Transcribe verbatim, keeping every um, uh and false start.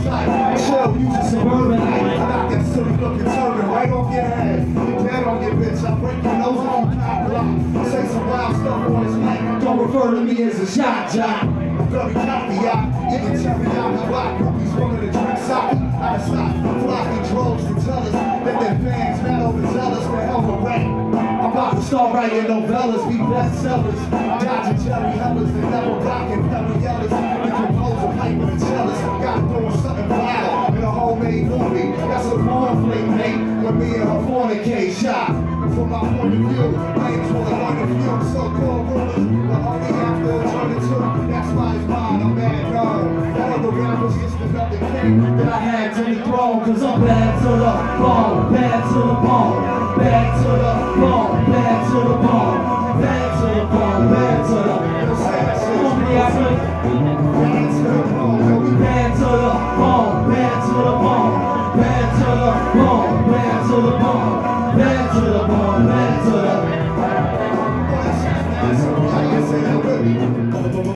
sight. Chill, use a suburban light. I got that silly looking turban right off your head. You're dead on your bitch. I break your nose if you pop block. Say some wild stuff on his mic. Don't refer to me as a shot jock. I'm very cocky, y'all. Even teriyaki rock. Groupies wanted to drink sake. I stop flocking droves to tell us that their fans not overzealous for hell of a rap. I'm about to start writing novellas, be bestsellers. Dodging Jerry Hellers and never rocking Perriellas. The composer, Piper, and Cellist. Got doing something wild in a homemade movie. That's a porn flick, mate. When me and her fornicate shot. From my point of view, claims for the one of you. So-called rulers, but only after turning two. That's why it's mine, I'm mad known. That other rappers just another king that I had to the throne. Cause I'm bad to the bone, bad to the bone, bad to the bone, bad to the bone, bad to the bone, bad to the bone. Bad to the bone, bad to the bone, bad to the bone, bad to the bone, bad to the bone.